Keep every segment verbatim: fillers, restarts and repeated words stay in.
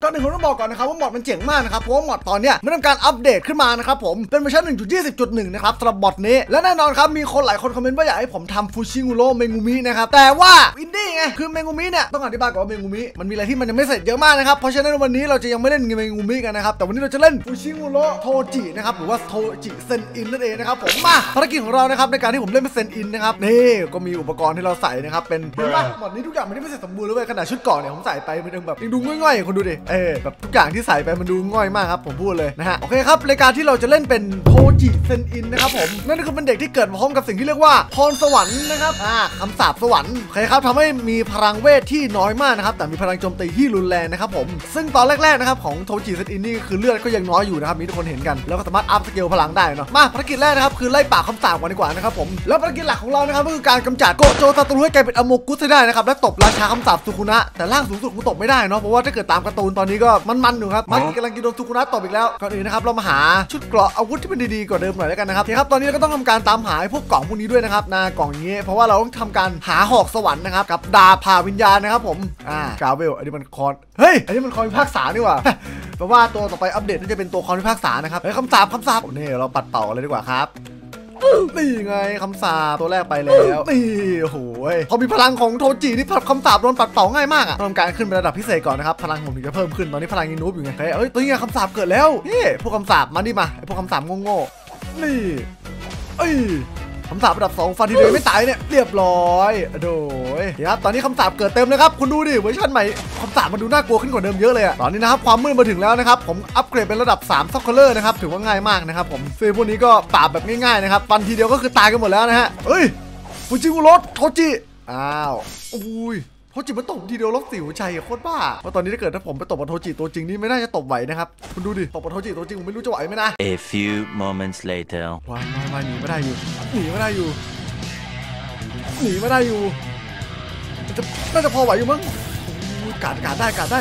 ก่อนอื่นผมต้องบอกก่อนนะครับว่ามอดมันเจ๋งมากนะครับเพราะว่ามอดตอนเนี้ยมันทำการอัปเดตขึ้นมานะครับผมเป็นเวอร์ชัน หนึ่งจุดยี่สิบจุดหนึ่ง นะครับสำหรับบอทนี้และแน่นอนครับมีคนหลายคนคอมเมนต์ว่าอยากให้ผมทำฟูชิงูโร่เมงูมินะครับแต่ว่าอินดี้ไงคือเมงูมิเนี่ยต้องอธิบายก่อนว่าเมงูมิมันมีอะไรที่มันยังไม่เสร็จเยอะมากนะครับเพราะฉะนั้นวันนี้เราจะยังไม่เล่นเมงูมิกันนะครับแต่วันนี้เราจะเล่นฟูชิงูโร่โทจินะครับหรือว่าโทจิเซนอินนั่นเองนะครับผมมาภารกิจของเรานะครับในการที่ผมเล่นเป็นเซนอินนะครับนี่ก็มีอุปกรณ์ที่เราใส่นะครับเป็นเห็นป่ะหมดนี้ทุกอย่างมันไม่เสร็จสมบูรณ์เลยขนาดชุดเกราะเนี่ยผมใส่ไปมันแบบยังดูง่อยๆคนดูดิเออแบบทุกอย่างที่ใส่ไปมันดูง่อยมากครับผมพูดเลยนะฮะโอเคครับรายการที่เราจะเล่นเป็นโทจิเซนอินนะครับผมนั่นคือเป็นเด็กที่เกิดมาพร้อมกับสิ่งที่เรียกว่าพรสวรรค์นะครับอ่าคำสาปสวรรค์โอเคครับทำให้มีพลังเวทที่น้อยมากนะครับแต่มีพลังโจมตีที่รุนแรงนะครับผมซึ่งตอนแรกๆนะครับของโทจิเซนอินนี่คือเลือดก็ยังน้อยอยู่นะครับมีทุกคนเห็นกันแล้วก็สามารถอัพสเกลพลังได้เนาะมาภารกิจแรกนะครับคือไล่ปราบคำสาปก่อนดีกว่านะครับผมแล้วภารกิจหลักของเรานะครับก็คือการกำจัดโกโจซาตูรุให้กลายเป็นอโมกุสให้ได้นะครับและตบราชาคำสาปสุคุนะแต่ร่างสูงสุดกูตบไม่ได้เนาะเพราะว่าถ้าเกิดตามการ์ตูนตอนนี้ก็มันๆอยู่ครับมันกำลังกินโดนสุคุนะตบอีกแล้วก่อนอื่นนะครับเรามาหาชุดเกราะอาวุธที่มันดีๆกว่าเดิมหน่อยแล้วกันนะครับโอเคครับตอนนี้เราก็ต้องทำการตามหาพวกกล่องพวกนี้ด้วยนะครับหน้ากล่องนี้เพราะว่าเราต้องทำการหาหอกสวรรค์นะครับกับดาบผ่าวิญญาณนะครับผมอ่ากาเวลอันนี้มันคอนเฮ้ยอันนี้มันคอนพิพากษานี่หว่าแปลว่าตัวต่อไปอัปเดตน่าจะเป็นตัวคอนพิพากษานะครับเฮ้ยคำสาปคำสาปนี่เราปัดเป่าเลยดีกว่าครับนี่ไงคำสาปตัวแรกไปแล้วนี่โอ้โหพอมีพลังของโทจินี่คำสาปโดนปัดเป่าง่ายมากอะทำการขึ้นไประดับพิเศษก่อนนะครับพลังผมถึงจะเพิ่มขึ้นตอนนี้พลังยังนูบอยู่ไงเฮ้ยตัวนี้คำสาปเกิดแล้วเฮ้ยพวกคำสาปมาดิมาไอพวกคำสาปโง่ๆนี่เอ้ยคำสาประดับสองฟันทีเดียวไม่ตายเนี่ยเรียบร้อยโดยครับตอนนี้คำสาปเกิดเต็มเลยครับคุณดูดิเวอร์ชันใหม่คำสาปมันดูน่ากลัวขึ้นกว่าเดิมเยอะเลยอะตอนนี้นะครับความมืดมาถึงแล้วนะครับผมอัปเกรดเป็นระดับสามซ็อกเคอร์เลอร์นะครับถือว่าง่ายมากนะครับผมซึ่งพวกนี้ก็ปราบแบบง่ายๆนะครับฟันทีเดียวก็คือตายกันหมดแล้วนะฮะเฮ้ยฟูจิงูโร่โทจิอ้าวอุ้ยโทจิมันตบทีเดียวลบสิวใจโคตรบ้าเพราะตอนนี้ถ้าเกิดถ้าผมไปตบกับโทจิตัวจริงนี่ไม่น่าจะตบไหวนะครับคุณดูดิตบกับโทจิตัวจริงผมไม่รู้จะไหวไหมนะ A few moments later ว้าวว้าวหนีไม่ได้อยู่หนีไม่ได้อยู่หนีไม่ได้อยู่จะน่าจะพอไหวอยู่มั้งกาดกาดได้กาดได้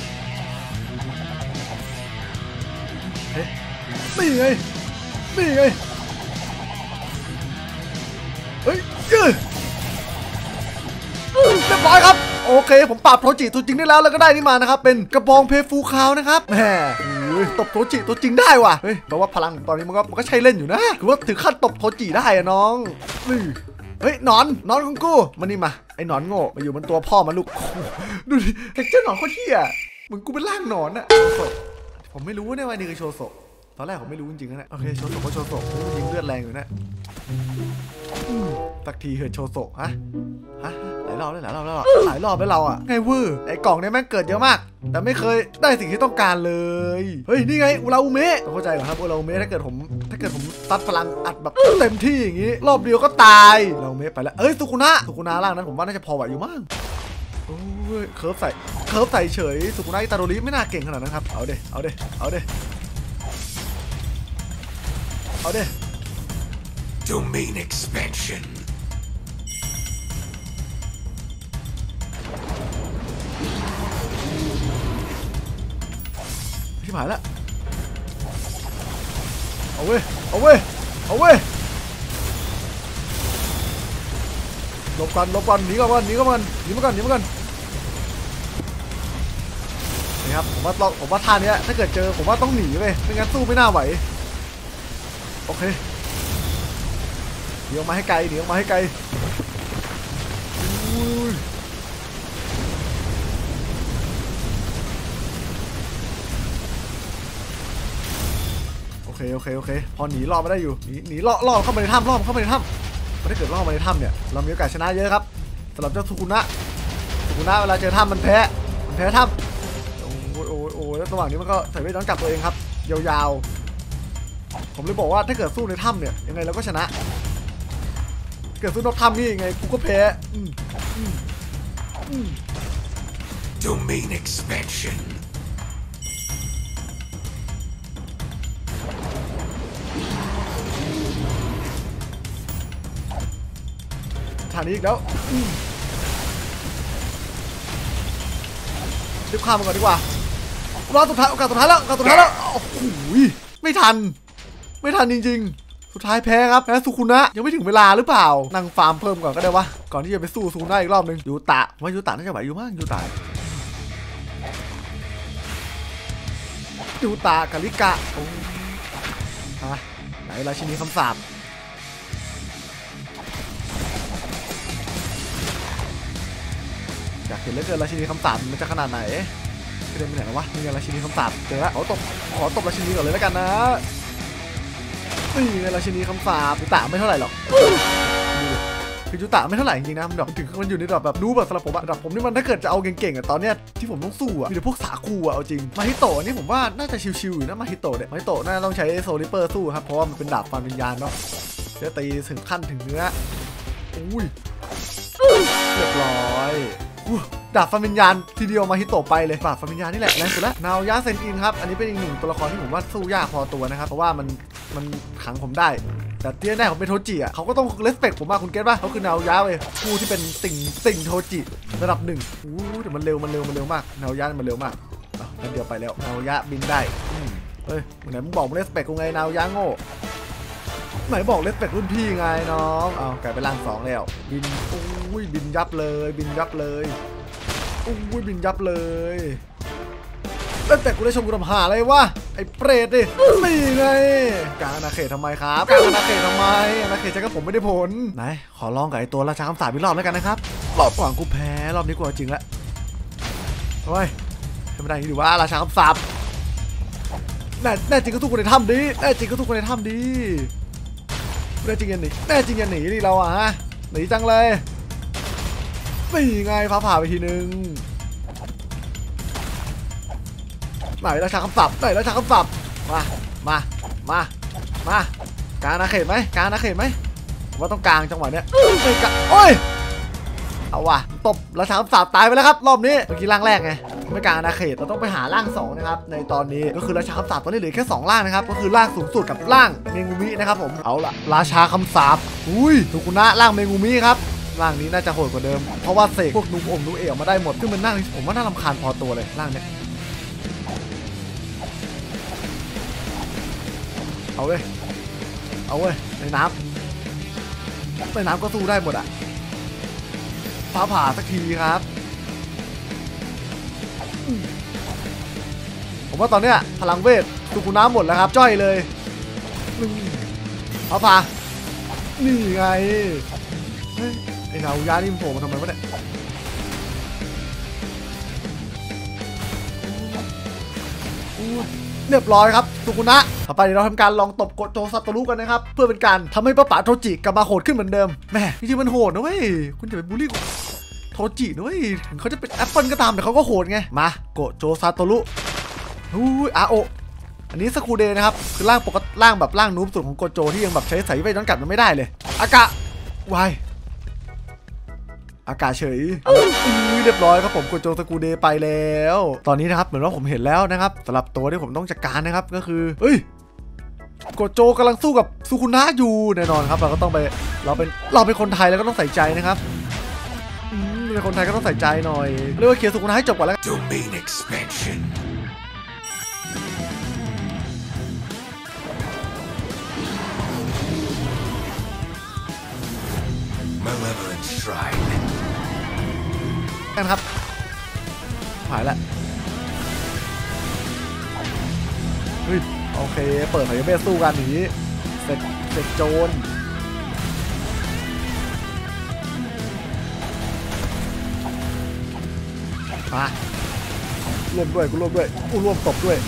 เฮ้ยนี่ไงนี่ไงเฮ้ยเรียบร้อยครับโอเคผมปราบโทจิตัวจริงได้แล้วแล้วก็ได้นี่มานะครับเป็นกระบองเพฟูคาวนะครับแหมตบโทจิตัวจริงได้ว่ะเฮ้ยแปลว่าพลังตอนนี้มันก็มันก็ใช้เล่นอยู่นะคือว่าถึงขั้นตบโทจิได้อะน้องนี่เฮ้ยหนอนหนอนของกูมานี่มาไอ้หนอนโง่มาอยู่บนตัวพ่อมาลูกดูดิเท็กเจอร์หนอนโคตรเหี้ยเหมือนกูเป็นร่างหนอนอะผมไม่รู้เนี่ยว่านี่คือโชโซะตอนแรกผมไม่รู้จริงๆนะโอเคโชโซะก็โชโซะมันยิงเลือดแรงอยู่นะสักทีเหินโชโซะฮะฮะหลายรอบแล้วหลายรอบแล้วหลายรอบแล้วเราอะไงวื้อไอ้กล่องเนี่ยแม่งเกิดเยอะมากแต่ไม่เคยได้สิ่งที่ต้องการเลยเฮ้ยนี่ไงอุราอุเมะเข้าใจเหรอครับอุราอุเมะถ้าเกิดผมถ้าเกิดผมตัดพลังอัดแบบเต็มที่อย่างงี้รอบเดียวก็ตายอุราอุเมะไปแล้วเอ้ยสุคุนะสุคุนะล่างนั้นผมว่าน่าจะพอไหวอยู่มั้งโอ้ยเคิร์ฟใส่เคิร์ฟใส่เฉยสุคุนะอิตาโดริไม่น่าเก่งขนาดนั้นครับเอาเดเอาเดเอาเดเอาเด Domain expansion ที่หายแล้วเอาเว้ยเอาเว้ยเอาเว้ยหลบกันหลบกันหนีก่อนหนีก่อนหนีมาก่อนหนีมาก่อนนี่ครับผมว่าผมว่าท่านี้ถ้าเกิดเจอผมว่าต้องหนีไปไม่งั้นสู้ไม่น่าไหวโอเคหนีออกมาให้ไกลหนีออกมาให้ไกลโอเคโอเคโอเคพอหนีรอดมาได้อยู่หนีหนีรอดรอดเข้ามาในถ้ำรอดเข้ามาในถ้ำถ้าเกิดรอดมาในถ้ำเนี่ยเรามีโอกาสชนะเยอะครับสำหรับเจ้าสุคุนะสุคุนะเวลาเจอถ้ำมันแพ้มันแพ้ถ้ำโอ้ยโอ้ยโอ้ยแล้วระหว่างนี้มันก็ใส่เวทย้อนกลับตัวเองครับยาวๆผมเลยบอกว่าถ้าเกิดสู้ในถ้ำเนี่ยยังไงเราก็ชนะเกิดสู้นอกถ้ำนี่ยังไงกูก็แพ้ Domain expansion ฐานนี้อีกแล้วรีบข้ามมาก่อนดีกว่ารอสุดท้ายโอกาสสุดท้ายแล้วโอกาสสุดท้ายแล้วโอ้โหไม่ทันไม่ทันจริงๆสุดท้ายแพ้ครับแพ้สุคุนะยังไม่ถึงเวลาหรือเปล่านั่งฟาร์มเพิ่มก่อนก็ได้วะก่อนที่จะไปสู้สุคุนะอีกรอบนึงยูตะว่ายูตะน่าจะไหวอยู่มากยูตะยูตากาลิกะฮะไหนราชินีคำสาปอยากเห็นเหลือเกินราชินีคำสาปมันจะขนาดไหนกระเด็นไปไหนวะนี่ไงราชินีคำสาปเจอแล้วขอตบขอตบราชินีก่อนเลยแล้วกันนะนี่ไงราชินีคำสาปยูตะไม่เท่าไหร่หรอกคือยูตะไม่เท่าไหร่จริงๆนะมันแบบถึงมันอยู่ในระดับแบบรู้แบบสำหรับผมอะระดับผมนี่มันถ้าเกิดจะเอาเก่งๆอะตอนเนี้ยที่ผมต้องสู้อะมีแต่พวกสาคูอะเอาจริงมาฮิโตะนี่ผมว่าน่าจะชิวๆอยู่นะมาฮิโตะเนี่ยมาฮิโตะน่าต้องใช้โซลิเปอร์สู้ครับเพราะว่ามันเป็นดาบฟันวิญญาณเนาะจะตีถึงขั้นถึงเนื้ออุ้ยเรียบร้อยดาบฟันวิญญาณทีเดียวมาฮิโตะไปเลยดาบฟันวิญญาณนี่แหละแรงสุดแล้วนาวายะเซนอินครับอันนี้เป็นอีกหนึ่งตัวละครที่ผมว่าสู้ยากพอตัวนะครับเพราะว่ามันมันขังผมได้แต่ที่แน่ผมเป็นโทจิอ่ะเขาก็ต้องเลสเปคผมมากคุณเก็ตป่ะเขาคือนาวายะเว้ยผู้ที่เป็นติ่งติ่งโทจิระดับหนึ่งอู้แต่มันเร็วมันเร็วมันเร็วมากนาวายะมันเร็วมากอ่ะนั่นเดียวไปแล้วนาวายะบินได้เฮ้ยไหนมึงบอกมึงเลสเปคกูไงนาวายะโง่ไหนบอกเลสเปครุ่นพี่ไงน้องเอากลายเป็นร่างสองแล้วบินอุ้ยบินยับเลยบินยับเลยอุ้ยบินยับเลยแล้วแต่กูได้ชมกูทำหาอะไรวะไอ้เปรตดินี่ไงกลางอาณาเขตทำไมครับกลางอาณาเขตทำไมอาณาเขตจะกับผมไม่ได้ผลไหนขอลองกับไอ้ตัวราชาคำสาปอีกรอบแล้วกันนะครับรอบก่อนกูแพ้รอบนี้กูจริงแล้วเฮ้ยทำไม่ได้ดีว่าราชาคำสาปแน่แน่จริงก็ทุกคนในถ้ำดีแน่จริงก็ทุกคนในถ้ำดีแน่จริงอย่าหนีแน่จริงอย่าหนีดิเราอะฮะหนีจังเลยนี่ไงฟ้าผ่าไปทีนึงไหนราชาคำสาปไหนราชาคำสาปมามามามาการอาณาเขตไหมการอาณาเขตไหมผมว่าต้องกลางจังหวะเนี้ยไม่กะโอ้ยเอาว่ะตบราชาคำสาปตายไปแล้วครับรอบนี้เมื่อกี้ร่างแรกไงไม่กลางอาณาเขตเราต้องไปหาร่างสองนะครับในตอนนี้ก็คือราชาคำสาปตอนนี้เหลือแค่สองร่างนะครับก็คือร่างสูงสุดกับร่างเมงูมินะครับผมเอาละราชาคำสาปอุ้ยทุกุนะร่างเมงูมิครับร่างนี้น่าจะโหดกว่าเดิมเพราะว่าเสกพวกนุ่มอมนุ่มเอ๋มาได้หมดซึ่งมันน่าผมว่าน่ารำคาญพอตัวเลยร่างเนี้ยเอาเว้ยเอาเว้ยในน้ำในน้ำก็สู้ได้หมดอ่ะฟ้าผ่าสักทีครับผมว่าตอนเนี้ยพลังเวทสุกุน้ำหมดแล้วครับจ้อยเลยฟ้าผ่านี่ไงไอ้นาวายะนี่มันโผล่มาทำไมวะเนี่ยเรียบร้อยครับสุกุนะต่อไปเดี๋ยวเราทำการลองตบโกโจซาโตรุกันนะครับเพื่อเป็นการทำให้ป้าป๋าโทจิกลับมาโหดขึ้นเหมือนเดิมแม่จริงๆมันโหดนะเว้ยคุณอย่าไปบูลลี่โทจินะเว้ยถึงเขาจะเป็นแอปเปิลก็ตามแต่เขาก็โหดไงมาโกโจซาโตรุอุ้ยอาโออันนี้สกูเดนะครับคือร่างปกติร่างแบบร่างนูบสุดของโกโจที่ยังแบบใช้สายไฟย้อนกลับมันไม่ได้เลยอากะวายอากาศเฉยเรียบร้อยครับผมโกโจสกูเดไปแล้วตอนนี้นะครับเหมือนว่าผมเห็นแล้วนะครับสำหรับตัวที่ผมต้องจัดการนะครับก็คือเฮ้ยโกโจกำลังสู้กับสุคุนะอยู่แน่นอนครับเราก็ต้องไปเราเป็นเราเป็นคนไทยแล้วก็ต้องใส่ใจนะครับเป็นคนไทยก็ต้องใส่ใจหน่อยเรียกว่าเคลียร์สุคุนะให้จบก่อนแล้ว Domain expansion Malevolent Shrine กันครับหายละเฮ้ยโอเคเปิดไฟเบสสู้กันอย่างนี้เสร็จเสร็จโจรมารวมด้วยกูรวมด้วยกูรวมตบด้วย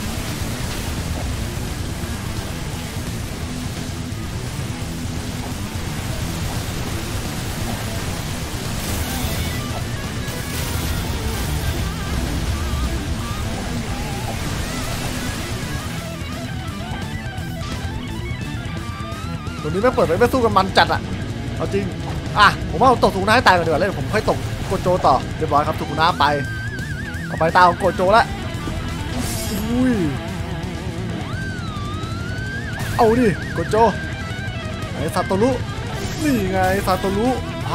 ตัวนี้ไม่เปิดเลยไม่สู้กันมันจัดอ่ะเอาจริงอ่ะผมว่าผมตกสุกุนะให้ตายก่อนดีกว่าแล้วผมค่อยตกโกโจต่อเรียบร้อยครับสุกุนะไปเอาไปตาของโกโจแล้วอุ้ยเอาดิโกโจไอ้ซาโตรุนี่ไงซาโตรุไป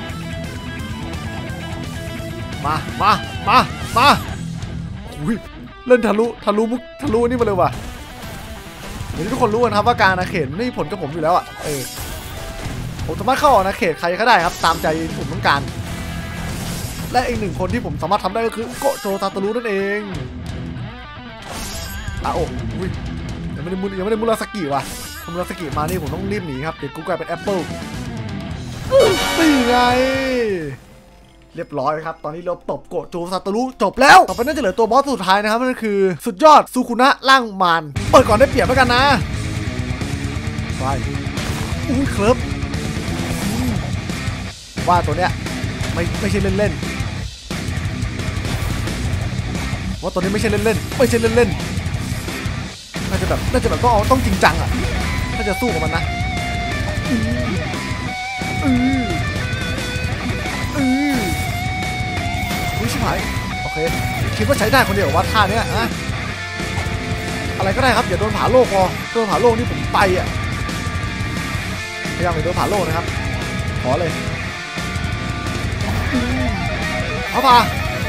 มามามามาอุ้ยเล่นทะลุทะลุมุกทะลุนี่มาเลยว่ะอย่างที่ทุกคนรู้กันครับว่าการอาณาเขตไม่มีผลกับผมอยู่แล้วอ่ะเออผมสามารถเข้าอาณาเขตใครก็ได้ครับตามใจผมต้องการและอีกหนึ่งคนที่ผมสามารถทำได้ก็คือโกโจซาโตรุนั่นเองอ่ะโอ้ยยังไม่ได้มุยังไม่ได้มุราสกิว่ะมุราสกิมานี่ผมต้องรีบหนีครับเดี๋ยวกูกลายเป็นแอปเปิลนี่ไงเรียบร้อยครับตอนนี้เราตบโกจูซาตารุจบแล้วต่อไปน่าจะเหลือตัวบอสสุดท้ายนะครับนั่นคือสุดยอดซูคุนะล่างมารเปิดก่อนได้เปรียบแล้วกันนะไปอุ้ยครับว่าตัวเนี้ยไม่ไม่ใช่เล่นๆว่าตัวนี้ไม่ใช่เล่นๆไม่ใช่เล่นๆน่าจะแบบน่าจะแบบต้องเอาต้องจริงจังอ่ะถ้าจะสู้กับมันนะอืออืออืออุ้ยชิบหายโอเคคิดว่าใช้ได้คนเดียวว่าท่าเนี้ยนะอะไรก็ได้ครับอย่าโดนผาโลกพอโดนผาโลกนี่ผมไปอ่ะพยายามอย่าโดนผาโลกนะครับขอเลยเอาป่ะ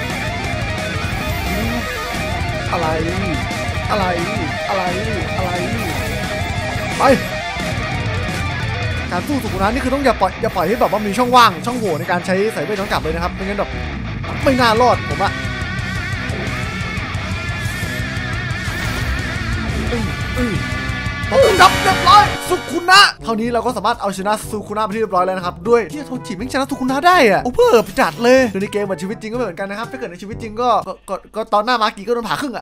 อะไรอะไรอะไรอะไรไปการสู้สุขุนะนี่คือต้องอย่าปล่อยอย่าปล่อยให้แบบว่ามีช่องว่างช่องโหว่ในการใช้สายเวทน้องกลับเลยนะครับไม่งั้นแบบไม่น่ารอดผมอะผมจับเรียบร้อยสุขุนะเท่านี้เราก็สามารถเอาชนะสุขุนะไปที่เรียบร้อยแล้วนะครับด้วยที่โทจิไม่ชนะสุขุนะได้อะโอ้เพิ่มจัดเลยในเกมเหมือนชีวิตจริงก็เหมือนกันนะครับถ้าเกิดในชีวิตจริงก็ก็ก็ตอนหน้ามากีก็โดนผ่าครึ่งอะ